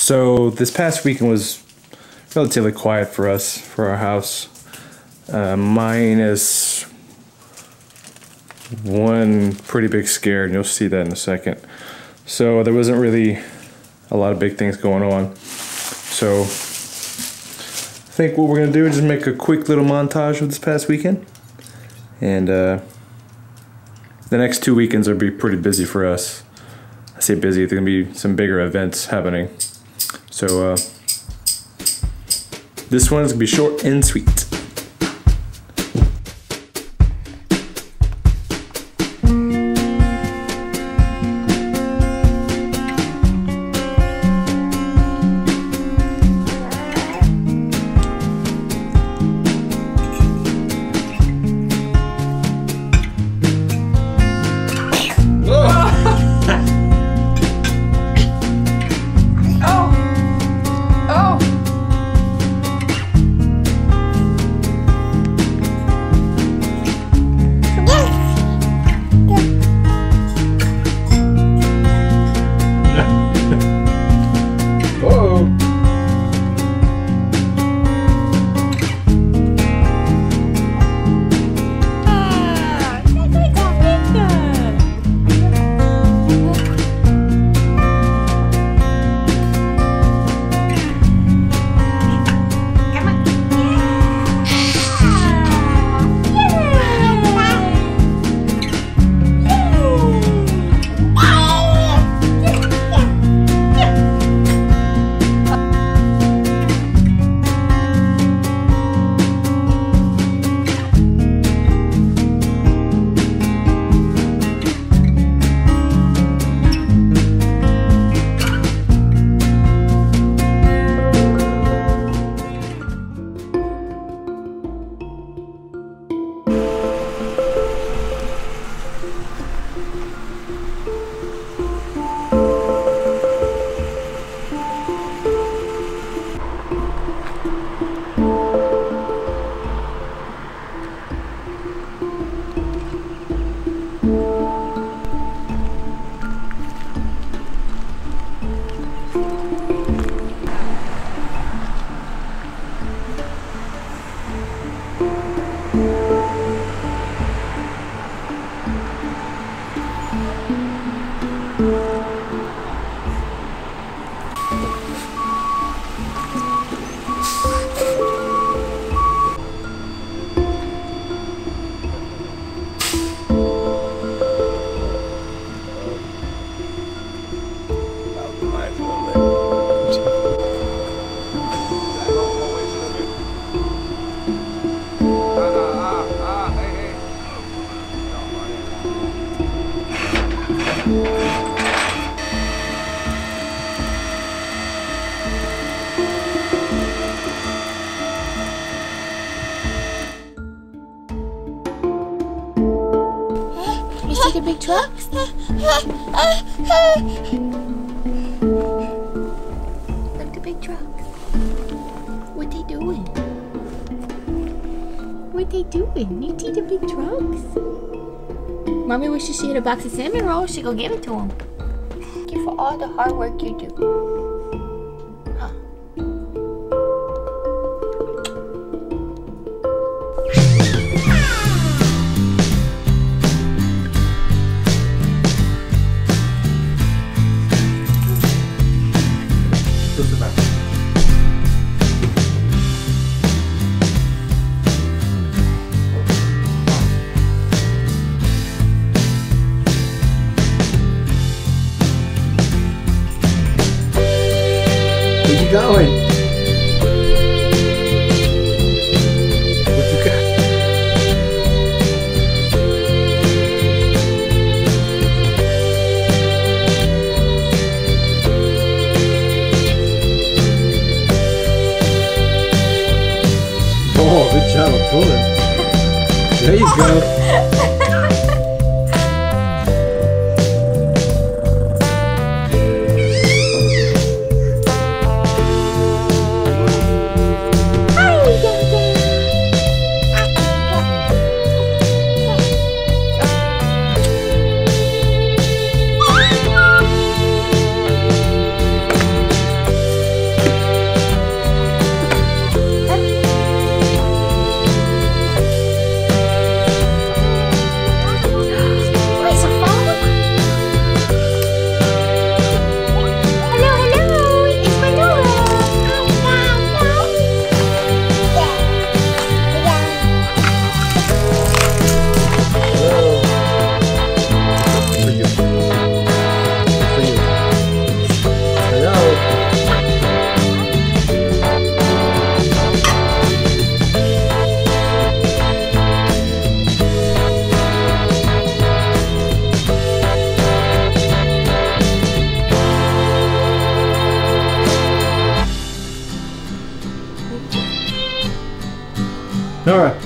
So this past weekend was relatively quiet for us, for our house. Minus one pretty big scare, and you'll see that in a second. So there wasn't really a lot of big things going on. So I think what we're gonna do is just make a quick little montage of this past weekend. And the next 2 weekends will be pretty busy for us. I say busy, there's gonna be some bigger events happening. So this one's gonna be short and sweet. You see the big trucks? Look, the big trucks. What they doing? What they doing? You see the big trucks? Mommy wishes she had a box of cinnamon rolls. She go give it to him. Thank you for all the hard work you do. Going? What you got? Oh, good job of pulling. There you go. Nora.